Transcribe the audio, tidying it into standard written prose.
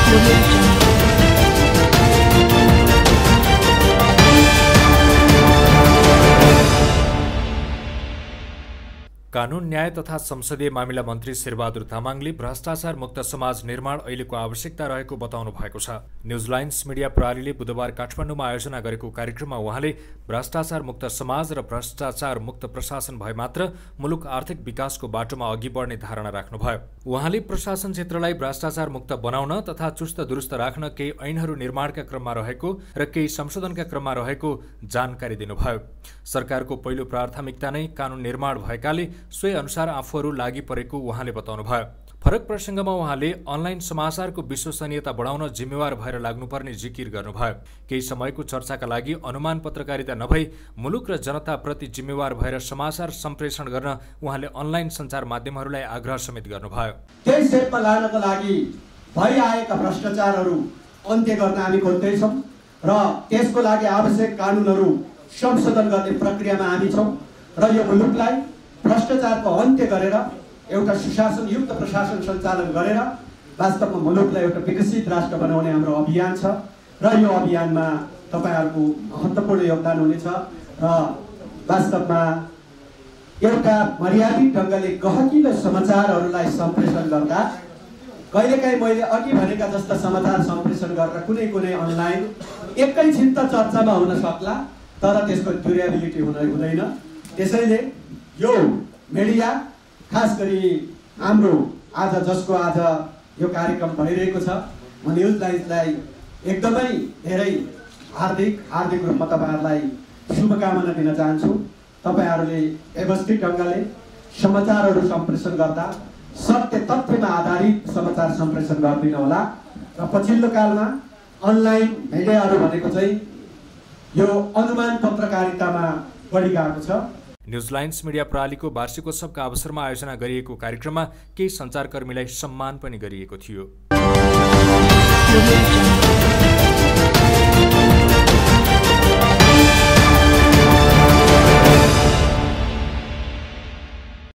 कानून न्याय तथा संसदीय मामिला मन्त्री शेर बहादुर तामाङले भ्रष्टाचार मुक्त समाज निर्माण अहिलेको आवश्यकता रहेको बताउनु भएको छ। न्युज लाइन्स मिडिया प्रणालीले बुधबार काठमाडौँमा आयोजना गरेको कार्यक्रममा उहाँले भ्रष्टाचार मुक्त समाज र भ्रष्टाचार मुक्त प्रशासन भए मात्र मुलुक आर्थिक विकासको बाटोमा अघि बढ्ने धारणा राख्नुभयो। उहाँले प्रशासन क्षेत्रलाई भ्रष्टाचार मुक्त बनाउन तथा चुस्त दुरुस्त राख्न केही ऐनहरू निर्माणका क्रममा रहेको र केही संशोधनका क्रममा रहेको जानकारी दिनुभयो। सरकारको पहिलो प्राथमिकता नै कानून निर्माण भएकाले सोही अनुसार आफूहरू लागि परेको उहाँले बताउनुभयो। फरक प्रसङ्गमा उहाँले अनलाइन समाचारको विश्वसनीयता बढाउन जिम्मेवार भएर लाग्नुपर्ने जिकिर गर्नुभयो। केही समयको चर्चाका लागि अनुमान पत्रकारिता नभई मुलुक र जनताप्रति जिम्मेवार भएर समाचार सम्प्रेषण गर्न उहाँले अनलाइन सञ्चार माध्यमहरूलाई आग्रह समेत गर्नुभयो। त्यही सेटमा लानको लागि भइआएका भ्रष्टाचारहरू अन्त्य गर्न हामी खोज्दैछौँ र त्यसको लागि आवश्यक कानुनहरू संशोधन गर्ने प्रक्रियामा हामी छौँ र यो मुलुकलाई भ्रष्टाचारको अन्त्य गरेर एउटा सुशासनयुक्त प्रशासन सञ्चालन गरेर वास्तवमा मुलुकलाई एउटा विकसित राष्ट्र बनाउने हाम्रो अभियान छ र यो अभियानमा तपाईहरुको महत्त्वपूर्ण योगदान हुनेछ र वास्तवमा एउटा मर्यादित ढंगले गहकिलो समाचारहरूलाई सम्प्रेषण गर्दा कहिलेकाहीँ मैले अघि भनेका जस्ता समाचार सम्प्रेषण गरेर कुनै अनलाइन एकैछिन त चर्चामा हुन सक्ला तर त्यसको ड्युरेबिलिटी हुँदैन। त्यसैले यो मिडिया खास गरी हाम्रो आज जसको आज यो कार्यक्रम भइरहेको छ म न्युज लाइन्सलाई एकदमै धेरै हार्दिक रूपमा तपाईहरुलाई शुभकामना दिन चाहन्छु। तपाईहरुले व्यवस्थित ढंगले समाचारहरू सम्प्रेषण गर्दा सत्य तथ्यमा आधारित समाचार सम्प्रेषण गर्दिनु होला र पछिल्लो कालमा अनलाइन मिडियाहरू भनेको चाहिँ यो अनुमान पत्रकारितामा बढी गएको छ। न्युज लाइन्स मिडिया प्रणालीको वार्षिकोत्सवका अवसरमा आयोजना गरिएको कार्यक्रममा केही सञ्चारकर्मीलाई सम्मान पनि गरिएको थियो।